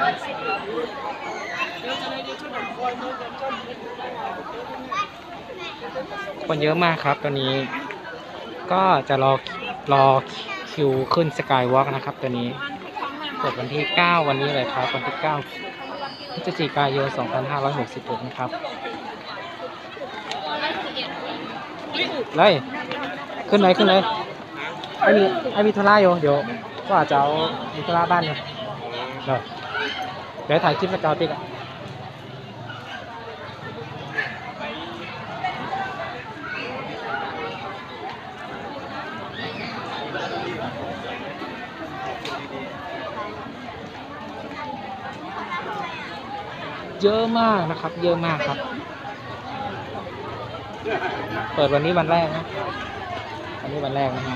คนเยอะมากครับตอนนี้ก็จะรอคิวขึ้นสกายวอล์กนะครับตัวนี้เปิดวันที่9วันนี้เลยครับวันที่9พฤศจิกายน2566นะครับเลยขึ้นเลยไอ้มีธุระอยู่เดี๋ยวก็อาจจะเอามีธุระบ้านอยู่เดี๋ยวถ่ายคลิปสกาวติ๊กเยอะมากนะครับเยอะมากครับเปิดวันนี้วันแรกนะวันนี้วันแรกนะครับ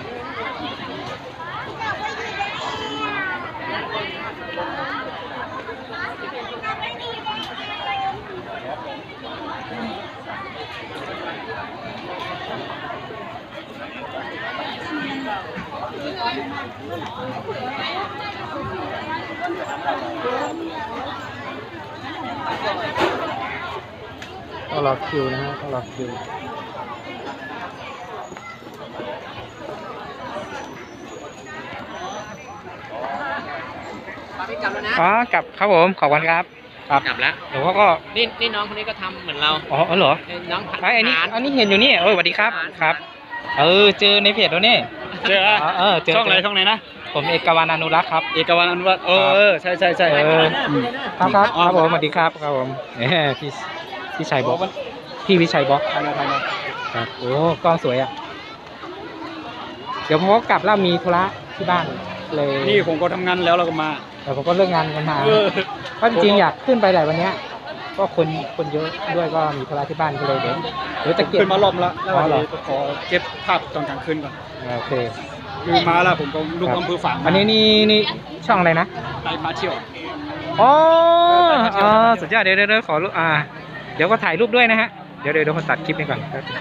ต้องรอคิวนะฮะต้องรอคิวอ๋อกลับครับผมขอบคุณครับกลับแล้วเดี๋ยวก็นี่น้องคนนี้ก็ทำเหมือนเราอ๋อเหรอน้องอันนี้เห็นอยู่นี่สวัสดีครับครับเจอในเพจแล้วนี่เจอช่องไหนนะผมเอกวานานุรักษ์ครับเอกวานานุรักษ์ใช่ครับผมสวัสดีครับครับผมพี่ชัยบล็อกพี่วิชัยบล็อกครับโอ้กล้องสวยอ่ะเดี๋ยวพอกลับแล้วมีธุระที่บ้านเลยนี่ผมก็ทำงานแล้วเราก็มาแต่ผมก็เลิกงานกันมาก็จริงอยากขึ้นไปแต่วันนี้ก็คนเยอะด้วยก็มีธุระที่บ้านก็เลยเดี๋ยวจะเก็บขึ้นมารอบแล้วขอเก็บภาพตอนกลางคืนก่อนโอเคคือมาแล้วผมก็ลูกอำเภอฝางอันนี้นี่ช่องอะไรนะไตพาเที่ยวอ๋อสุดยอดเดี๋ยวขอรูปเดี๋ยวก็ถ่ายรูปด้วยนะฮะเดี๋ยวคนตัดคลิปนี้ก่อน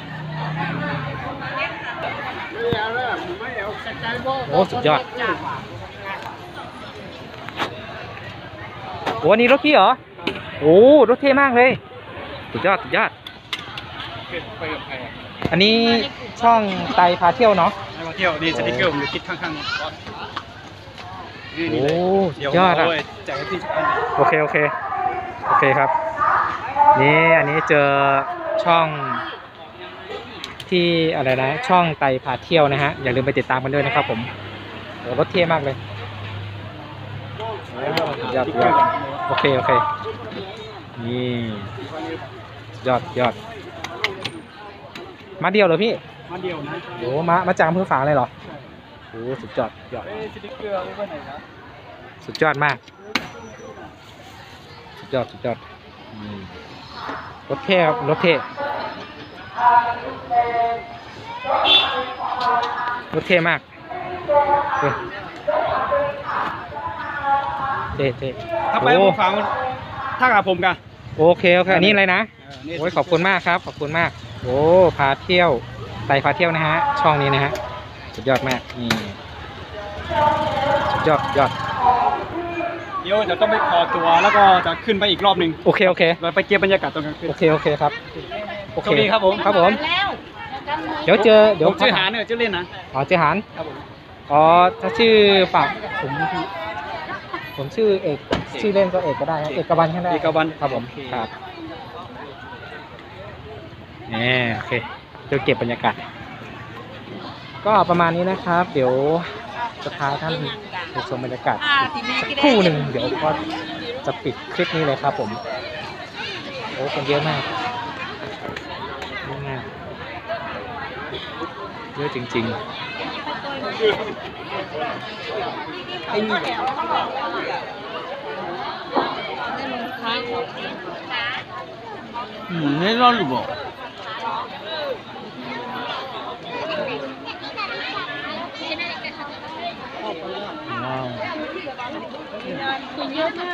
โอ้สุดยอดโอ้นี่รถพี่เหรอโอ้รถเท่มากเลยสุดยอดอันนี้ช่องไตพาเที่ยวเนาะไตพาเที่ยวนี่สติ๊กเกอร์ผมจะคิดข้างๆโอ้ยอดอ่ะโอเคครับนี่อันนี้เจอช่องที่อะไรนะช่องไตพาเที่ยวนะฮะอย่าลืมไปติดตามกันด้วยนะครับผมรถเท่มากเลยยอดโอเคนี่ยอดมาเดียวเหรอพี่มาเดียวนะโอ้มาจากอำเภอฝางเลยเหรอโอ้สุดยอดสุดยอดมากสุดยอดรถเท่ครับรถเท่มากเท่ถ้าไปผมฟังถ้ากับผมกันโอเคอันนี้อะไรนะโอ้ยขอบคุณมากครับขอบคุณมากโอ้พาเที่ยวไตพาเที่ยวนะฮะช่องนี้นะฮะสุดยอดมากนี่สุดยอดเดี๋ยวจะต้องไปขอตัวแล้วก็จะขึ้นไปอีกรอบหนึ่งโอเคเราไปเก็บบรรยากาศตรงกลางคืนโอเคครับโอเคครับผมเดี๋ยวชื่อหานเนี่ยชื่อเล่นนะอ๋อชื่อหานครับผมอ๋อถ้าชื่อปากผมชื่อเอกชื่อเล่นก็เอกก็ได้เอกวันแค่ได้เอกวันครับผมครับโอเคเดี๋ยวเก็บบรรยากาศก็ประมาณนี้นะครับเดี๋ยวจะพาท่านไปชมบรรยากาศสักครู่หนึ่งเดี๋ยวก็จะปิดคลิปนี้เลยครับผมโอ้คนเยอะมากเยอะจริงๆไม่รอดหรือเปล่าคนเยอะมาก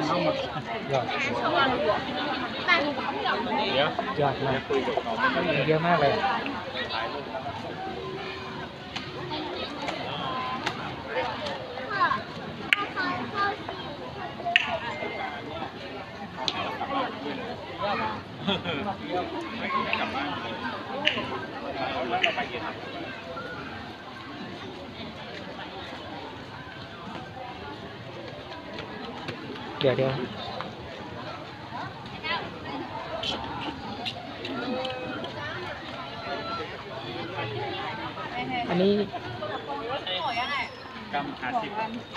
ยอดมากเยอะมากเลยเดี๋ยวอันนี้กำ50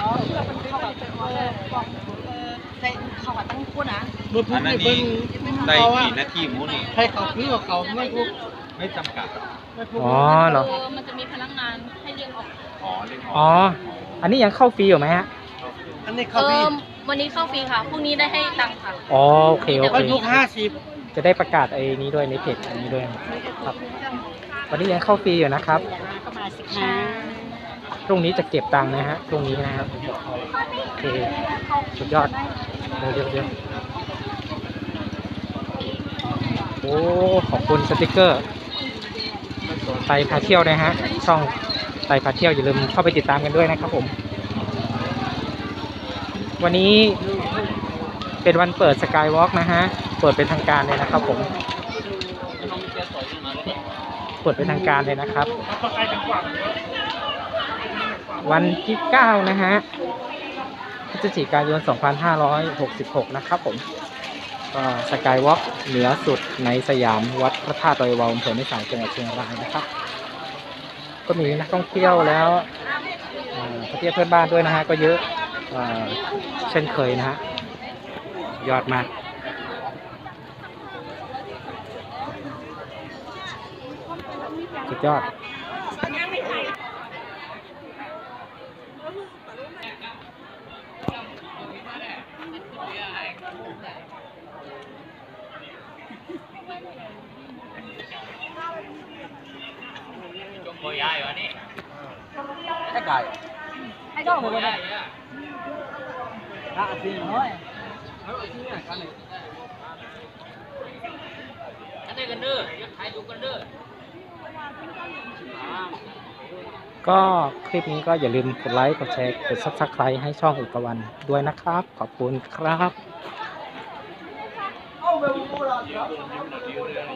เขาตั้งคู่นะอันนั้นนี่ได้กี่นาทีมูนี่ให้เขาพี่กับเขาไม่พูดไม่จำกัดอ๋อเหรอมันจะมีพนักงานให้เรียกออกเรียกออกอ๋ออันนี้ยังเข้าฟรีอยู่ไหมฮะอันนี้เข้าฟรีวันนี้เข้าฟรีค่ะพรุ่งนี้ได้ให้ตังค์ค่ะอ๋อโอเคทุก 50จะได้ประกาศไอ้นี้ด้วยในเพจอันนี้ด้วยครับวันนี้ยังเข้าฟรีอยู่นะครับพรุ่งนี้จะเก็บตังค์นะฮะพรุ่งนี้นะครับโอเคสุดยอดเดี๋ยวโอ้ขอบคุณสติกเกอร์ไตพาเที่ยวนะฮะช่องไตพาเที่ยวอย่าลืมเข้าไปติดตามกันด้วยนะครับผมวันนี้เป็นวันเปิดสกายวอล์กนะฮะเปิดเป็นทางการเลยนะครับผมเปิดเป็นทางการเลยนะครับวันที่9นะฮะพฤศจิกายน2566นะครับผมก็สกายวอล์กเหนือสุดในสยามวัดพระธาตุดอยวาวอำเภอแม่สายจังหวัดเชียงรายนะครับก็มีนักท่องเที่ยวแล้วประเทศเพื่อนบ้านด้วยนะฮะก็เยอะเช่นเคยนะฮะยอดมากสุดยอดโอยายวันนี้ให้ไก่ให้ก็หมดเลยสิน้อยอันนี้กันเด้อยัดไทยดูกันเด้อก็คลิปนี้ก็อย่าลืมกดไลค์กดแชร์กด Subscribe ให้ช่องอุตวันด้วยนะครับขอบคุณครับ